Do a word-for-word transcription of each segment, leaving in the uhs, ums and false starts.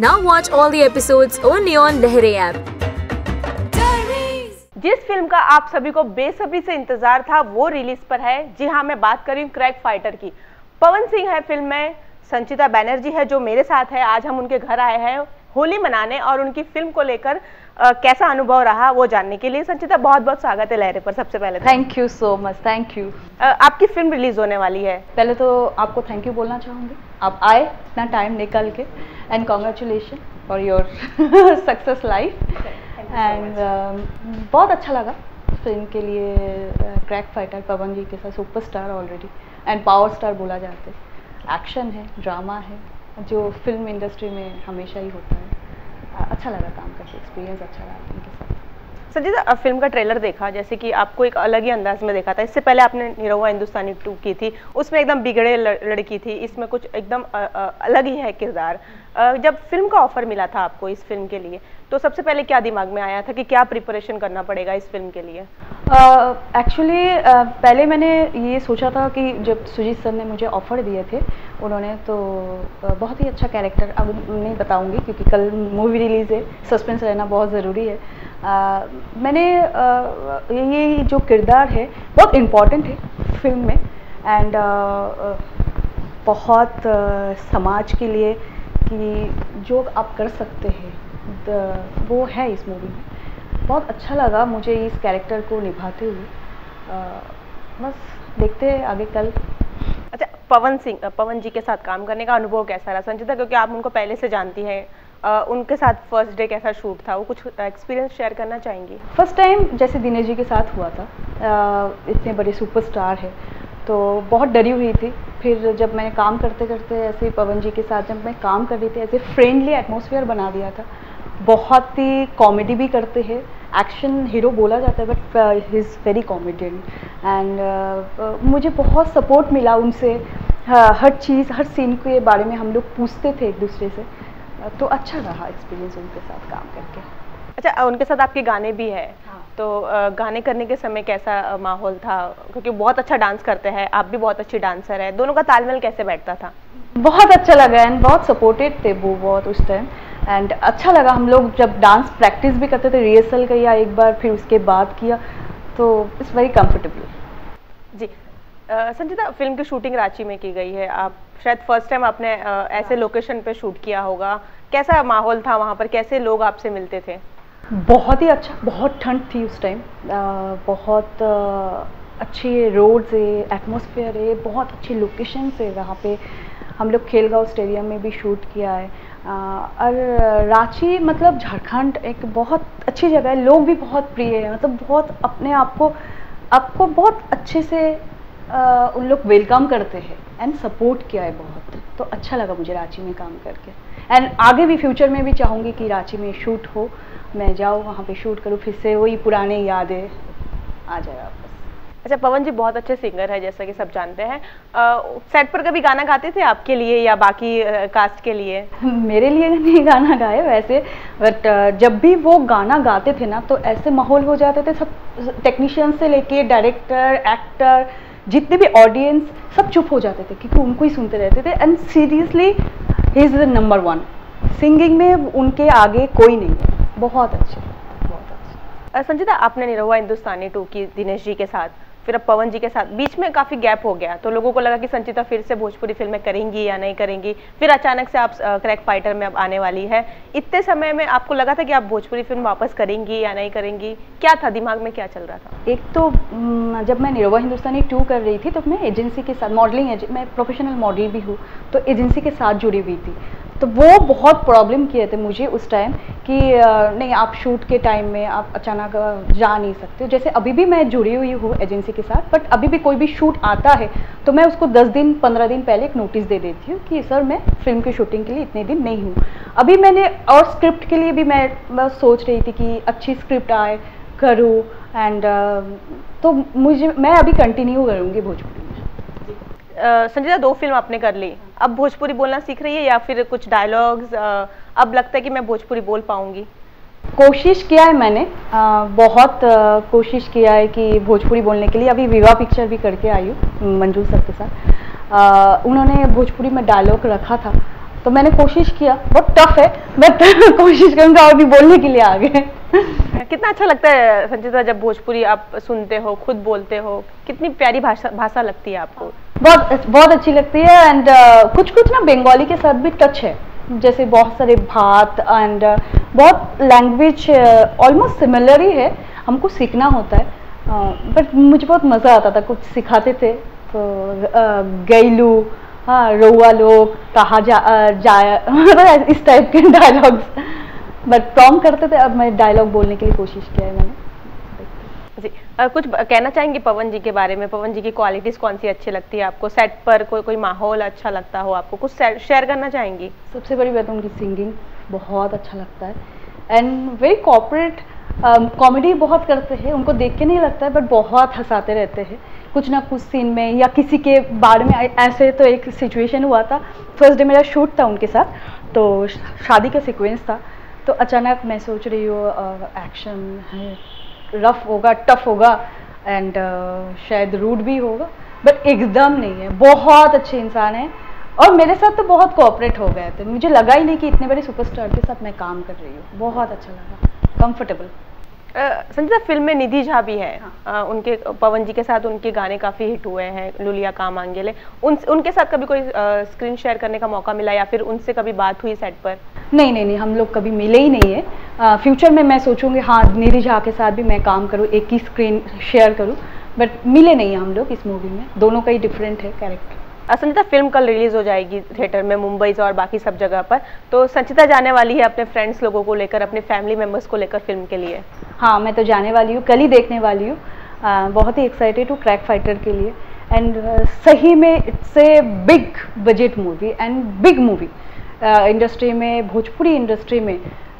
Now watch all the episodes only on Lehere app. जिस film का आप सभी को बेसब्री से इंतजार था वो रिलीज पर है। जी हाँ, मैं बात कर रही हूँ क्रैक फाइटर की। पवन सिंह है फिल्म में, संचिता बनर्जी है जो मेरे साथ है। आज हम उनके घर आए हैं होली मनाने और उनकी फिल्म को लेकर आ, कैसा अनुभव रहा वो जानने के लिए। संचिता, बहुत बहुत स्वागत है लहरे पर। सबसे पहले thank you so much, thank you. आपकी फिल्म रिलीज होने वाली है। पहले तो आपको थैंक यू बोलना चाहूँगी, आप आए इतना टाइम निकल के, and congratulation for your success life. And बहुत अच्छा लगा फिल्म के लिए। क्रैक फाइटर पवन जी के साथ superstar already and power star बोला जाते हैं। एक्शन है, ड्रामा है, जो फिल्म इंडस्ट्री में हमेशा ही होता है। अच्छा लगा काम करके, एक्सपीरियंस अच्छा रहा उनके साथ। संजीता, फिल्म का ट्रेलर देखा, जैसे कि आपको एक अलग ही अंदाज में देखा था। इससे पहले आपने निरहुआ हिंदुस्तानी टू की थी, उसमें एकदम बिगड़े लड़की थी। इसमें कुछ एकदम अलग ही है किरदार। जब फिल्म का ऑफर मिला था आपको इस फिल्म के लिए, तो सबसे पहले क्या दिमाग में आया था कि क्या प्रिपरेशन करना पड़ेगा इस फिल्म के लिए? एक्चुअली uh, uh, पहले मैंने ये सोचा था कि जब सुजीत सर ने मुझे ऑफ़र दिए थे उन्होंने, तो uh, बहुत ही अच्छा कैरेक्टर, अब नहीं बताऊंगी क्योंकि कल मूवी रिलीज़ है, सस्पेंस रहना बहुत ज़रूरी है। uh, मैंने uh, ये जो किरदार है बहुत इम्पॉर्टेंट है फिल्म में, एंड uh, uh, बहुत uh, समाज के लिए कि जो आप कर सकते हैं द, वो है इस मूवी में। बहुत अच्छा लगा मुझे इस कैरेक्टर को निभाते हुए। आ, बस देखते हैं आगे कल। अच्छा, पवन सिंह पवन जी के साथ काम करने का अनुभव कैसा रहा संचिता, क्योंकि आप उनको पहले से जानती हैं। आ, उनके साथ फर्स्ट डे कैसा शूट था, वो कुछ एक्सपीरियंस शेयर करना चाहेंगी? फर्स्ट टाइम जैसे दिनेश जी के साथ हुआ था, आ, इतने बड़े सुपरस्टार है तो बहुत डरी हुई थी। फिर जब मैंने काम करते करते ऐसे पवन जी के साथ जब मैं काम कर रही थी, ऐसे फ्रेंडली एटमॉस्फेयर बना दिया था। बहुत ही कॉमेडी भी करते हैं, एक्शन हीरो बोला जाता है but he is very comedian. And मुझे बहुत सपोर्ट मिला उनसे। uh, हर चीज़, हर सीन के बारे में हम लोग पूछते थे एक दूसरे से, uh, तो अच्छा रहा एक्सपीरियंस उनके साथ काम करके। अच्छा, उनके साथ आपके गाने भी हैं। हाँ। तो uh, गाने करने के समय कैसा uh, माहौल था, क्योंकि बहुत अच्छा डांस करते हैं, आप भी बहुत अच्छी डांसर है, दोनों का तालमेल कैसे बैठता था? बहुत अच्छा लगा एंड बहुत सपोर्टेड थे वो बहुत उस टाइम। एंड अच्छा लगा, हम लोग जब डांस प्रैक्टिस भी करते थे, रिहर्सल किया एक बार, फिर उसके बाद किया, तो इट्स वेरी कंफर्टेबल। जी संचिता, फिल्म की शूटिंग रांची में की गई है। आप शायद फर्स्ट टाइम आपने uh, ऐसे लोकेशन पे शूट किया होगा। कैसा माहौल था वहाँ पर, कैसे लोग आपसे मिलते थे? बहुत ही अच्छा, बहुत ठंड थी उस टाइम, बहुत uh, अच्छी रोड्स है, एटमॉस्फेयर है, बहुत अच्छी लोकेशन है वहाँ पे। हम लोग खेलगांव स्टेडियम में भी शूट किया है। और रांची मतलब झारखंड एक बहुत अच्छी जगह है, लोग भी बहुत प्रिय है, मतलब बहुत अपने आप को आपको बहुत अच्छे से आ, उन लोग वेलकम करते हैं एंड सपोर्ट किया है बहुत। तो अच्छा लगा मुझे रांची में काम करके, एंड आगे भी फ्यूचर में भी चाहूँगी कि रांची में शूट हो, मैं जाऊँ वहाँ पे शूट करूँ, फिर से वही पुराने यादें आ जाए वापस। अच्छा, पवन जी बहुत अच्छे सिंगर है जैसा कि सब जानते हैं। सेट पर कभी गाना गाते थे आपके लिए या बाकी आ, कास्ट के लिए? मेरे लिए नहीं गाना गाए वैसे, बट जब भी वो गाना गाते थे ना तो ऐसे माहौल हो जाते थे, सब टेक्नीशियन से लेके डायरेक्टर, एक्टर, जितने भी ऑडियंस सब चुप हो जाते थे क्योंकि उनको ही सुनते रहते थे। And seriously he is the number one, singing में उनके आगे कोई नहीं है। बहुत अच्छे, बहुत अच्छे। संचिता, आपने निरहुआ हिंदुस्तानी टू की दिनेश जी के साथ, फिर अब पवन जी के साथ, बीच में काफ़ी गैप हो गया, तो लोगों को लगा कि संचिता फिर से भोजपुरी फिल्में करेंगी या नहीं करेंगी। फिर अचानक से आप क्रैक फाइटर में अब आने वाली है। इतने समय में आपको लगा था कि आप भोजपुरी फिल्म वापस करेंगी या नहीं करेंगी? क्या था दिमाग में, क्या चल रहा था? एक तो जब मैं निरहुआ हिंदुस्तानी टू कर रही थी तो मैं एजेंसी के साथ, मॉडलिंग, मैं प्रोफेशनल मॉडल भी हूँ, तो एजेंसी के साथ जुड़ी हुई थी। तो वो बहुत प्रॉब्लम किए थे मुझे उस टाइम कि नहीं, आप शूट के टाइम में आप अचानक जा नहीं सकते। जैसे अभी भी मैं जुड़ी हुई हूँ एजेंसी के साथ, बट अभी भी कोई भी शूट आता है तो मैं उसको दस दिन पंद्रह दिन पहले एक नोटिस दे देती हूँ कि सर मैं फिल्म की शूटिंग के लिए इतने दिन नहीं हूँ। अभी मैंने और स्क्रिप्ट के लिए भी मैं बस सोच रही थी कि अच्छी स्क्रिप्ट आए, करूँ, एंड तो मुझे मैं अभी कंटिन्यू करूँगी भोजपुरी में। संजीता, दो फिल्म आपने कर ली, अब भोजपुरी बोलना सीख रही है या फिर कुछ डायलॉग्स अब लगता है कि मैं भोजपुरी बोल पाऊंगी? कोशिश किया है मैंने, आ, बहुत आ, कोशिश किया है कि भोजपुरी बोलने के लिए। अभी विवाह पिक्चर भी करके आई हूँ मंजू सर के साथ, आ, उन्होंने भोजपुरी में डायलॉग रखा था तो मैंने कोशिश किया, बहुत टफ है बट कोशिश करूँगा और भी बोलने के लिए आगे। कितना अच्छा लगता है संचिता जब भोजपुरी आप सुनते हो, खुद बोलते हो, कितनी प्यारी भाषा भाषा लगती है आपको? बहुत बहुत अच्छी लगती है एंड uh, कुछ कुछ ना बंगाली के साथ भी टच है, जैसे बहुत सारे बात एंड uh, बहुत लैंग्वेज ऑलमोस्ट सिमिलर ही है, हमको सीखना होता है बट uh, मुझे बहुत मज़ा आता था, कुछ सिखाते थे तो uh, गैलू, हाँ रउआ लोग कहा जा जाया मतलब इस टाइप के डायलॉग्स बट प्रॉम करते थे। अब मैं डायलॉग बोलने के लिए कोशिश किया है मैंने। जी आ, कुछ कहना चाहेंगे पवन जी के बारे में? पवन जी की क्वालिटीज़ कौन सी अच्छी लगती है आपको? सेट पर कोई कोई माहौल अच्छा लगता हो आपको, कुछ शेयर करना चाहेंगी? सबसे बड़ी बात उनकी सिंगिंग बहुत अच्छा लगता है एंड वेरी कॉपरेट, कॉमेडी बहुत करते हैं, उनको देख के नहीं लगता है बट बहुत हंसाते रहते हैं कुछ ना कुछ सीन में या किसी के बारे में। ऐसे तो एक सिचुएशन हुआ था, फर्स्ट डे मेरा शूट था उनके साथ, तो शादी का सीक्वेंस था, तो अचानक मैं सोच रही हूँ एक्शन है, रफ होगा, टफ होगा एंड uh, शायद रूड भी होगा बट एकदम नहीं है, बहुत अच्छे इंसान है और मेरे साथ तो बहुत कोऑपरेट हो गए थे। मुझे लगा ही नहीं कि इतने बड़े सुपरस्टार के साथ मैं काम कर रही हूँ, बहुत अच्छा लगा, कंफर्टेबल। संचिता फिल्म में निधि झा भी है, हाँ। uh, उनके पवन जी के साथ उनके गाने काफ़ी हिट हुए हैं, लुलिया का मांगेले, उन उनके साथ कभी कोई स्क्रीन शेयर करने का मौका मिला या फिर उनसे कभी बात हुई सेट पर? नहीं नहीं नहीं, हम लोग कभी मिले ही नहीं है। फ्यूचर में मैं सोचूंगी हाँ निधि झा के साथ भी मैं काम करूँ, एक ही स्क्रीन शेयर करूँ, बट मिले नहीं हम लोग इस मूवी में, दोनों का ही डिफरेंट है कैरेक्टर। संचिता फिल्म कल रिलीज हो जाएगी थिएटर में, मुंबई और बाकी सब जगह पर, तो संचिता जाने वाली है अपने फ्रेंड्स लोगों को लेकर, अपने फैमिली मेम्बर्स को लेकर फिल्म के लिए? हाँ मैं तो जाने वाली हूँ, कल ही देखने वाली हूँ, बहुत ही एक्साइटेड हूँ क्रैक फाइटर के लिए एंड uh, सही में it's a big budget movie and big movie industry में, भोजपुरी इंडस्ट्री में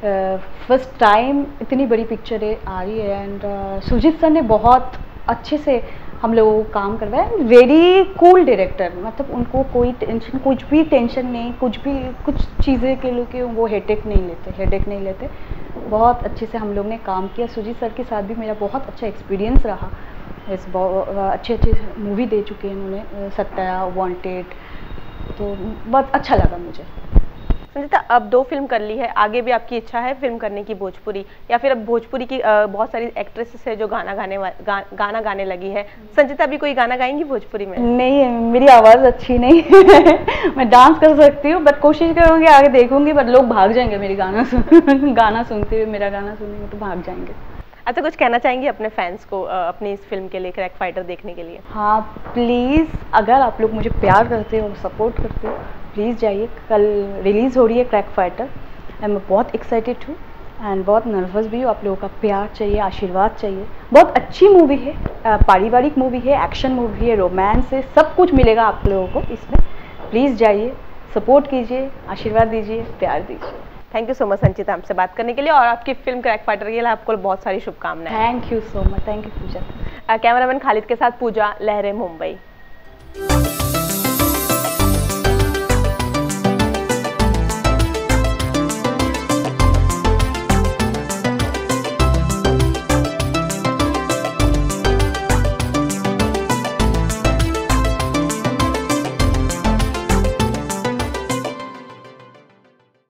फर्स्ट uh, टाइम इतनी बड़ी पिक्चरें आ रही है एंड uh, सुजीत सर ने बहुत अच्छे से हम लोगों को काम करवाया, वेरी कूल डायरेक्टर, मतलब उनको कोई टेंशन, कुछ भी टेंशन नहीं, कुछ भी कुछ चीज़ें के लिए कि वो हेडेक नहीं लेते हेडेक नहीं लेते बहुत अच्छे से हम लोग ने काम किया। सुजीत सर के साथ भी मेरा बहुत अच्छा एक्सपीरियंस रहा, इस अच्छे अच्छे मूवी दे चुके हैं उन्होंने, सत्या, वांटेड, तो बहुत अच्छा लगा मुझे। संचिता अब दो फिल्म कर ली है, आगे भी आपकी इच्छा है फिल्म करने की भोजपुरी, या फिर अब भोजपुरी की आ, बहुत सारी एक्ट्रेसेस है जो गाना गाने गा, गाना गाने लगी है, संचिता भी कोई गाना गाएंगी भोजपुरी में? नहीं, मेरी आवाज़ अच्छी नहीं मैं डांस कर सकती हूँ बट कोशिश करूँगी, आगे देखूंगी, बट लोग भाग जाएंगे मेरी गाना सुन गाना सुनते हुए, मेरा गाना सुनेंगे तो भाग जाएंगे। अच्छा, कुछ कहना चाहेंगी अपने फैंस को अपनी इस फिल्म के लिए, क्रैक फाइटर देखने के लिए? हाँ प्लीज़, अगर आप लोग मुझे प्यार करते हो, सपोर्ट करते हो, प्लीज़ जाइए, कल रिलीज़ हो रही है क्रैक फाइटर एंड मैं बहुत एक्साइटेड हूँ एंड बहुत नर्वस भी हूँ। आप लोगों का प्यार चाहिए, आशीर्वाद चाहिए। बहुत अच्छी मूवी है, पारिवारिक मूवी है, एक्शन मूवी है, रोमांस है, सब कुछ मिलेगा आप लोगों को इसमें। प्लीज़ जाइए, सपोर्ट कीजिए, आशीर्वाद दीजिए, प्यार दीजिए। Thank you so much Sanchita हमसे बात करने के लिए, और आपकी फिल्म क्रैक फाइटर के लिए आपको बहुत सारी शुभकामनाएं। Thank you so much. Thank you Pooja. Cameraman Khalid के साथ पूजा, लहरे, मुंबई।